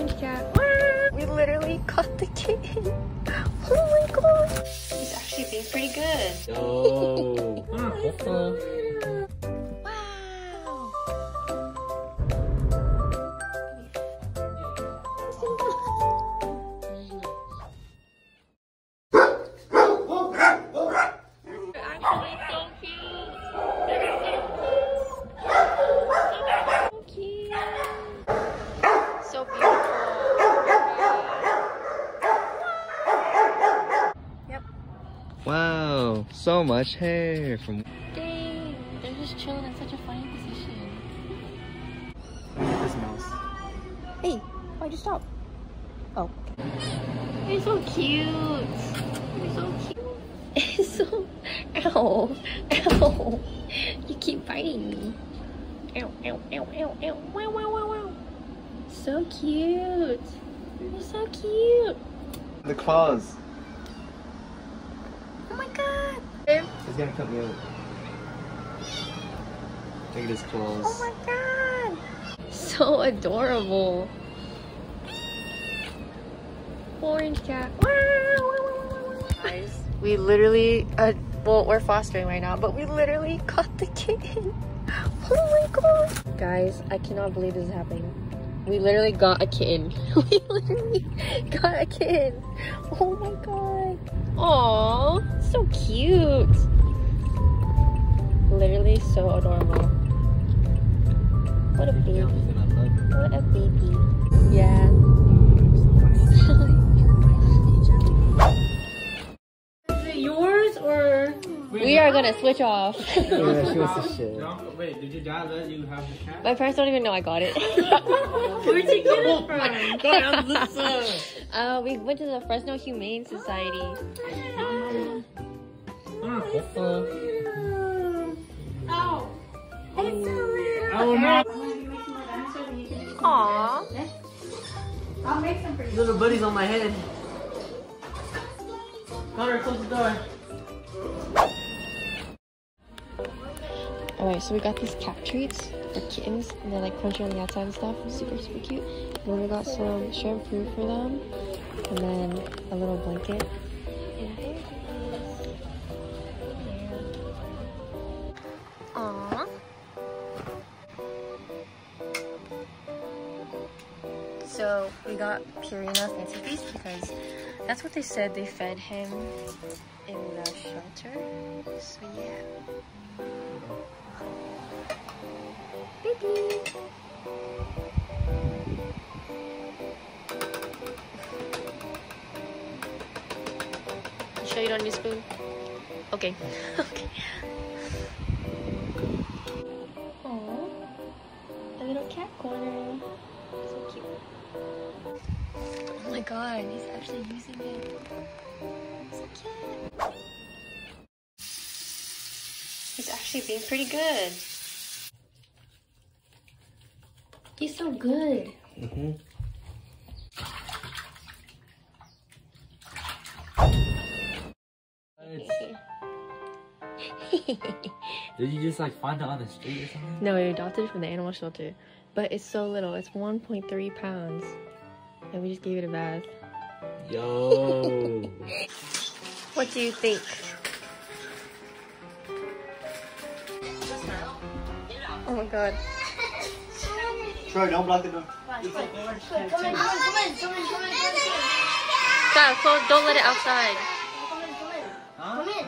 Orange cat. We literally caught the kitten. Oh my god. He's actually being pretty good. Yo. Wow, so much hair from. Dang, they're just chilling in such a funny position. Look at this mouse. Hey, why'd you stop? Oh. You're so cute. You're so cute. It's so. Ow. Ow. You keep biting me. Ow, ow, ow, ow, ow. Wow, wow, wow, wow. So cute. You're so cute. The claws. Oh my god. He's gonna cut me out. Look at his claws. Oh my god. So adorable. Orange cat. Guys, we literally, well, we're fostering right now, but we literally caught the kitten. Oh my god. Guys, I cannot believe this is happening. We literally got a kitten. We literally got a kitten. Oh my god. Aww, so cute. Literally so adorable. What a baby. What a baby. Yeah. Is it yours or? We are gonna switch off. Yeah, she wants to shit. Wait, did your dad let you have the cat? My parents don't even know I got it. Where'd you get it from? We went to the Fresno Humane Society. Oh no! Aww. I'll make some for you. Little buddy's on my head. Connor, close the door. Alright, so we got these cat treats for kittens, and they're like crunchy on the outside and stuff. Super, super cute. And then we got some shrimp food for them, and then a little blanket. And there it is. Aww. So we got Purina Fancy Feast because that's what they said they fed him in the shelter. So yeah. Baby. You sure you don't need a spoon? Okay. Okay. Aww. A little cat corner. So cute. Oh my god, he's actually using it. So cute. He's actually being pretty good. He's so good. Mm-hmm. Did you just like find it on the street or something? No, we adopted it from the animal shelter. But it's so little. It's 1.3 pounds. And we just gave it a bath. Yo. What do you think? Oh my god. Troy, don't block the door. Come in. Stop, don't let it outside. Come in.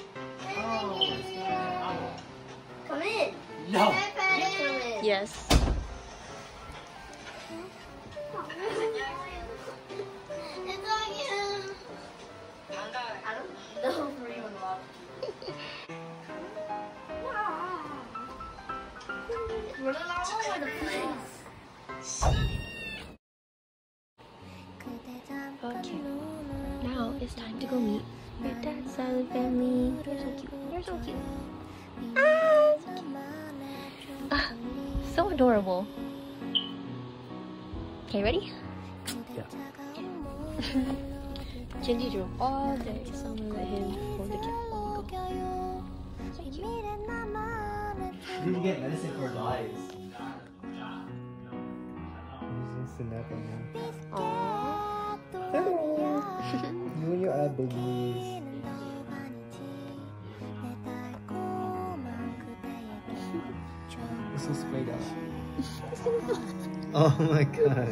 Come in. No. Yes. Running all over the place. Okay. Now it's time to go meet your dad's side of the family. You're so cute. You're so cute. Ah, so cute. Ah, so adorable. Okay, ready? Yeah. Genji drove all day, so I'm gonna let him hold the cat while we go. So cute. You need to get medicine for his eyes. to nap on me. Aww. You and your eye boogies. This is played out. Oh my god.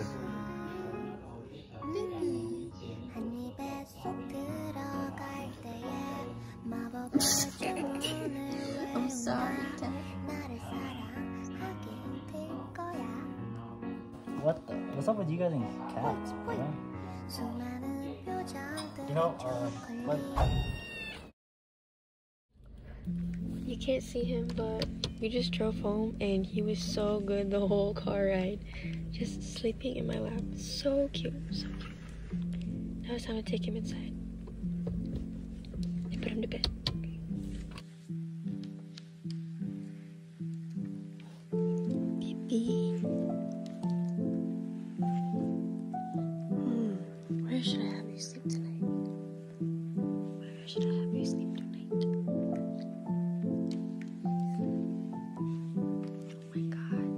I'm sorry, Dad. What the? What's up with you guys and cats, bro? You know, what? You can't see him, but we just drove home and he was so good the whole car ride. Just sleeping in my lap. So cute, so cute. Now it's time to take him inside and put him to bed. Baby. Where should I have you sleep tonight? Where should I have you sleep tonight? Oh my god.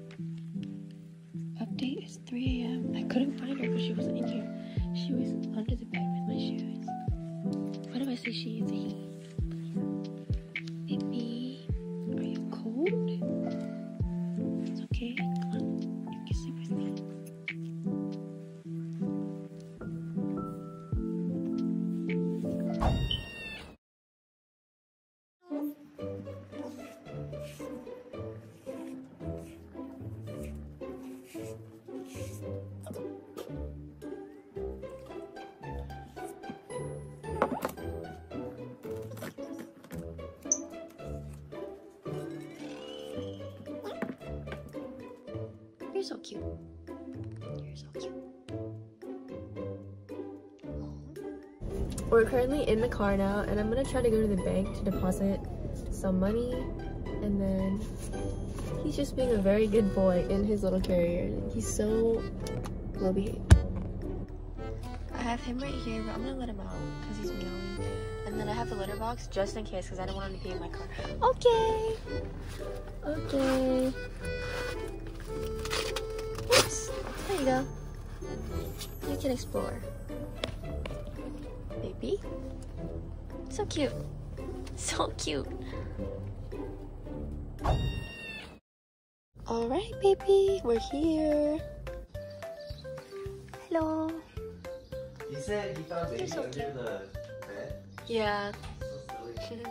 Update is 3 a.m. I couldn't find her because she wasn't in here. She was under the bed with my shoes. Why do I say she? It's a he. Baby, are you cold? It's okay. Come on. You can sleep with me. You're so cute. You're so cute. We're currently in the car now, and I'm gonna try to go to the bank to deposit some money, and then he's just being a very good boy in his little carrier. He's so well behaved. I have him right here, but I'm gonna let him out because he's meowing. And then I have the litter box just in case because I don't want him to be in my car. Okay. Okay. Oops. There you go. You can explore. Baby. So cute. So cute. Alright, baby. We're here. Hello. You said you found baby so under cute. the bed? Yeah. So silly.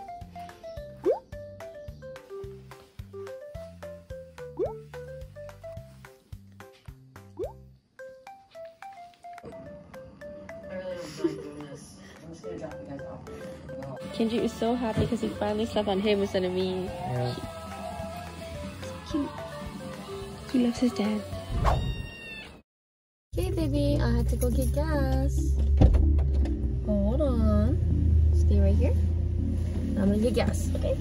Kenji is so happy because he finally slept on him instead of me. Yeah. So cute. He loves his dad. Okay, baby, I have to go get gas. Hold on. Stay right here. I'm gonna get gas, okay?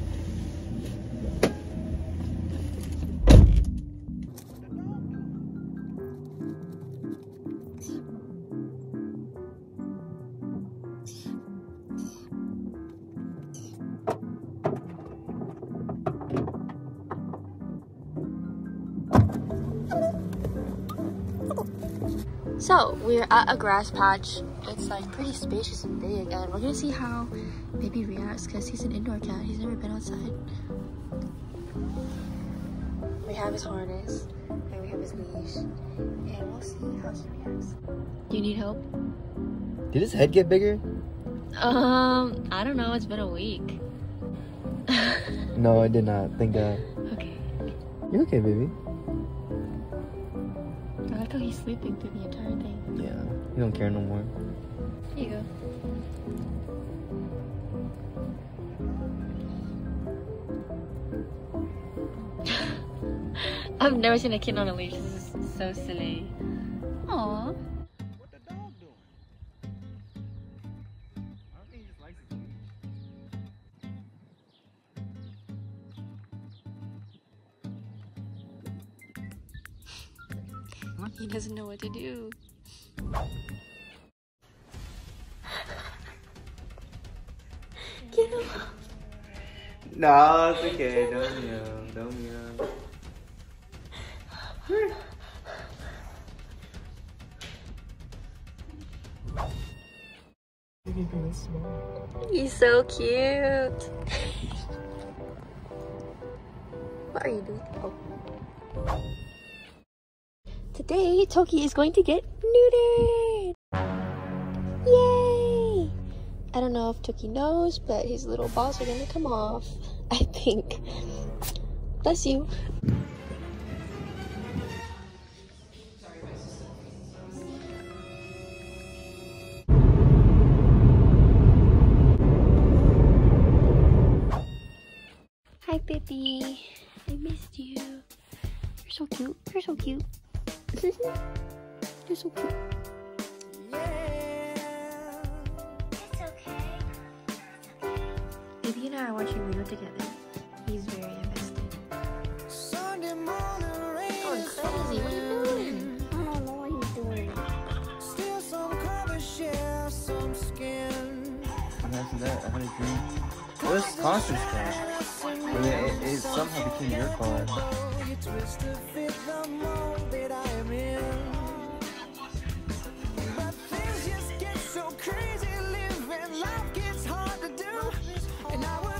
So, we're at a grass patch. It's like pretty spacious and big, and we're gonna see how baby reacts because he's an indoor cat. He's never been outside. We have his harness, and we have his leash, and we'll see how he reacts. Do you need help? Did his head get bigger? I don't know. It's been a week. No, I did not. Thank God. Okay. You're okay, baby. I like how he's sleeping through the entire thing. Yeah. You don't care no more. Here you go. I've never seen a kitten on a leash. This is so silly. Aww. What the dog doing? I don't think he just likes his leash. He doesn't know what to do. Get him. No, it's okay. Don't meow. Don't meow. He's so cute. What are you doing? Oh. Today, Toki is going to get neutered. Yay! I don't know if Toki knows, but his little balls are gonna come off, I think. Bless you. Hi, Pippi. I missed you. You're so cute. You're so cute. You're so cute. It's okay. Baby and I are watching Rio together. He's very invested. Going crazy. What are you doing? I don't know what he's doing. Imagine that. I had a dream. It was Constance car. And it somehow became your car. Crazy living, life gets hard to do, and I